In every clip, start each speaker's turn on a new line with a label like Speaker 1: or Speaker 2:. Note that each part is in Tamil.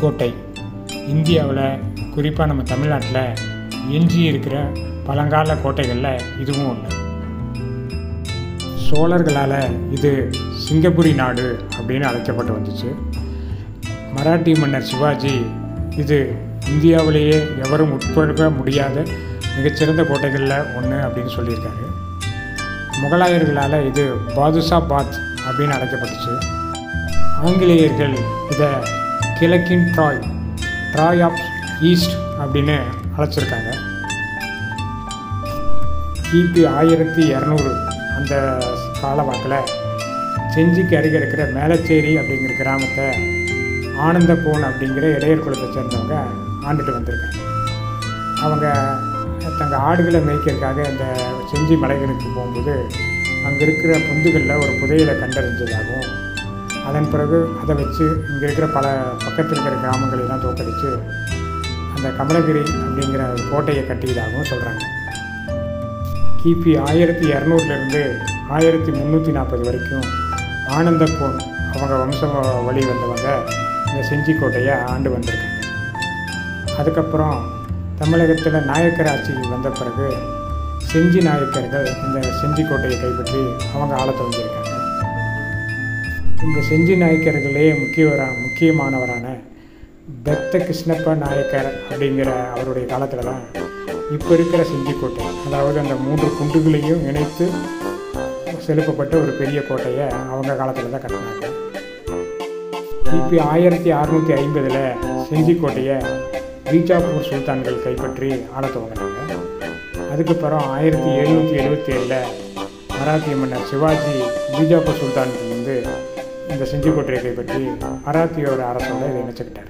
Speaker 1: கோட்டை இந்தியாவில் குறிப்பாக நம்ம தமிழ்நாட்டில் எஞ்சி இருக்கிற பழங்கால கோட்டைகளில் இதுவும் ஒன்று. சோழர்களால் இது சிங்கப்பூரி நாடு அப்படின்னு அழைக்கப்பட்டு வந்துச்சு. மராட்டி மன்னர் சிவாஜி இது இந்தியாவிலேயே எவரும் உட்பட முடியாத மிகச்சிறந்த கோட்டைகளில் ஒன்று அப்படின்னு சொல்லியிருக்காரு. முகலாயர்களால் இது பாதுஷாபாத் அப்படின்னு அழைக்கப்பட்டுச்சு. ஆங்கிலேயர்கள் இதை கிழக்கின் ட்ராய் ஆஃப் ஈஸ்ட் அப்படின்னு அழைச்சிருக்காங்க. கிபி 1200 அந்த காலவாக்கில் செஞ்சிக்கு அருகே இருக்கிற மேலச்சேரி அப்படிங்கிற கிராமத்தை ஆனந்தபோன் அப்படிங்கிற இடையர் குலத்தை சேர்ந்தவங்க ஆண்டுட்டு வந்திருக்காங்க. அவங்க தங்கள் ஆடுகளை மேய்க்கிறதுக்காக இந்த செஞ்சி மலைகளுக்கு போகும்போது அங்கே இருக்கிற பொந்துகளில் ஒரு புதையலை கண்டறிஞ்சதாகவும் அதன் பிறகு அதை வச்சு இங்கே இருக்கிற பல பக்கத்தில் இருக்கிற கிராமங்களெல்லாம் தோற்கடித்து அந்த கமலகிரி அப்படிங்கிற ஒரு கோட்டையை கட்டியதாகவும் சொல்கிறாங்க. கிபி 1200 1340 வரைக்கும் ஆனந்தபோன் அவங்க வம்சம் வழி வந்தவங்க இந்த செஞ்சி கோட்டையை ஆண்டு வந்திருக்காங்க. அதுக்கப்புறம் தமிழகத்தில் நாயக்கர் ஆட்சி வந்த பிறகு செஞ்சி நாயக்கர்கள் இந்த செஞ்சி கோட்டையை கைப்பற்றி அவங்க ஆள துவங்கியிருக்காங்க. இந்த செஞ்சி நாயக்கர்களே முக்கியமானவரான பெத்த கிருஷ்ணப்ப நாயக்கர் அப்படிங்கிற அவருடைய காலத்தில் தான் இப்போ இருக்கிற செஞ்சி கோட்டை, அதாவது அந்த 3 குண்டுகளையும் இணைத்து செலுப்பப்பட்ட ஒரு பெரிய கோட்டையை அவங்க காலத்தில் தான் கட்டினாங்க. கிபி 1650 செஞ்சி கோட்டையை பீஜாப்பூர் சுல்தான்கள் கைப்பற்றி ஆள துவங்கினாங்க. அதுக்கப்புறம் 1777 மராத்திய மன்னர் சிவாஜி பீஜாப்பூர் சுல்தான்கிட்டேருந்து இந்த செஞ்சி கோட்டையை கைப்பற்றி மராத்தியோட அரசோட இதை இணைச்சிக்கிட்டார்.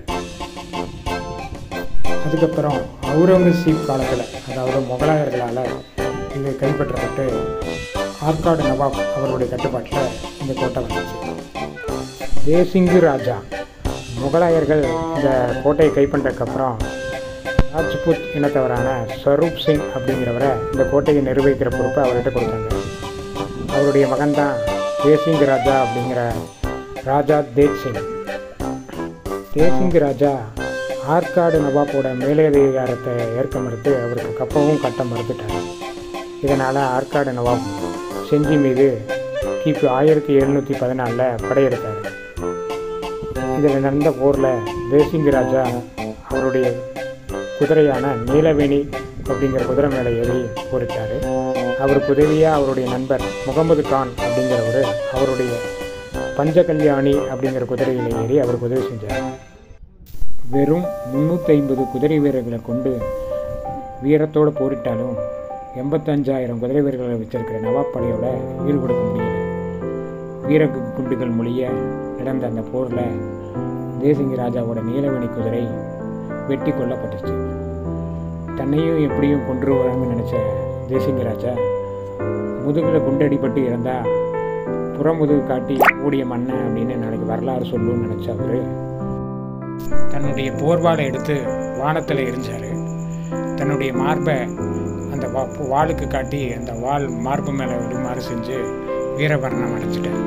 Speaker 1: அதுக்கப்புறம் அவுரங்கசீப் காலத்தில், அதாவது முகலாயர்களால் இது கைப்பற்றப்பட்டு ஆற்காடு நவாப் அவருடைய கட்டுப்பாட்டில் இந்த கோட்டை வந்துச்சு. தேசிங்கு ராஜா முகலாயர்கள் இந்த கோட்டையை கைப்பற்றதுக்கப்புறம் ராஜ்புத் இனத்தவரான ஸ்வரூப் சிங் அப்படிங்கிறவரை இந்த கோட்டையை நிர்வகிக்கிற பொறுப்பை அவர்கிட்ட கொடுத்தாங்க. அவருடைய மகன்தான் தேசிங்கு ராஜா அப்படிங்கிற ராஜா தேஜ்சிங். தேசிங்கு ராஜா ஆற்காடு நவாப்போட மேலதிகாரத்தை ஏற்க மறுத்து அவருக்கு கப்பவும் கட்ட மறுத்துட்டார். இதனால் ஆற்காடு நவாப் செஞ்சி மீது கிபி 1714 படையெடுத்தார். இதில் நடந்த போரில் தேசிங்கு ராஜா அவருடைய குதிரையான நீலவேணி அப்படிங்கிற குதிரை மேலே ஏறி போரிட்டார். அவருக்கு உதவியாக அவருடைய நண்பர் முகமது கான் அப்படிங்கிறவர் அவருடைய பஞ்சகல்யாணி அப்படிங்கிற குதிரையில் ஏறி அவருக்கு உதவி செஞ்சார். வெறும் 350 குதிரை வீரர்களை கொண்டு வீரத்தோடு போரிட்டாலும் 85,000 குதிரை வீரர்களை வச்சிருக்கிற நவாப் படையோட ஈடு கொடுக்க முடியல. வீர குண்டுகள் மொழிய நடந்த அந்த போரில் தேசிங்கு ராஜாவோட நீலவேணி குதிரை வெட்டி கொல்லப்பட்டுச்சு. தன்னையும் எப்படியும் கொன்றுவாங்கன்னு நினச்ச தேசிங்கு ராஜா முதுகில் குண்டடிப்பட்டு இருந்தால் புறமுதுகு காட்டி ஓடிய மன்னன் அப்படின்னு நாளைக்கு வரலாறு சொல்லுன்னு நினச்ச அவர் தன்னுடைய போர்வாளை எடுத்து வானத்தில் எரிஞ்சார். தன்னுடைய மார்பை அந்த வாளுக்கு காட்டி அந்த வாள் மார்பு மேலே விடுமாறு செஞ்சு வீரவர்ணம் அடைச்சிட்டார்.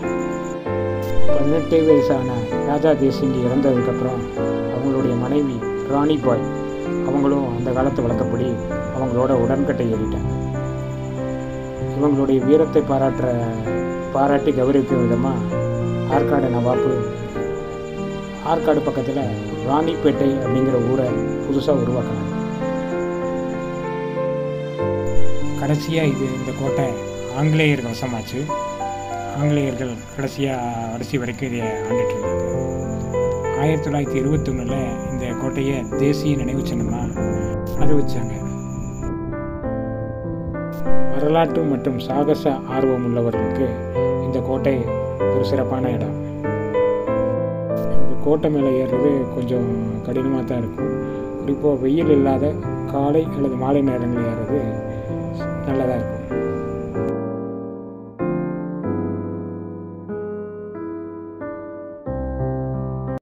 Speaker 1: 18 வயசான ராஜா தேசிங்கி இறந்ததுக்கப்புறம் அவங்களுடைய மனைவி ராணி பாய் அவங்களும் அந்த காலத்து வழக்கப்படி அவங்களோட உடன்கட்டை ஏறிட்டாங்க. இவங்களுடைய வீரத்தை பாராட்டி கௌரவிக்கும் விதமாக ஆற்காடு நவாப்பு ஆற்காடு பக்கத்தில் ராணிப்பேட்டை அப்படிங்கிற ஊரை புதுசாக உருவாக்கினாங்க. கடைசியாக இந்த கோட்டை ஆங்கிலேயர் வசமாச்சு. ஆங்கிலேயர்கள் கடைசி வரைக்கும் இதை ஆண்டுட்டு இருந்தாங்க. 1921 இந்த கோட்டையை தேசிய நினைவு சின்னமாக அறிவித்தாங்க. வரலாற்று மற்றும் சாகச ஆர்வம் உள்ளவர்களுக்கு இந்த கோட்டை ஒரு சிறப்பான இடம். இந்த கோட்டை மேலே ஏறுறது கொஞ்சம் கடினமாக தான் இருக்கும். குறிப்பாக வெயில் இல்லாத காலை அல்லது மாலை நேரங்களில் ஏறுறது நல்லதாக இருக்கும்.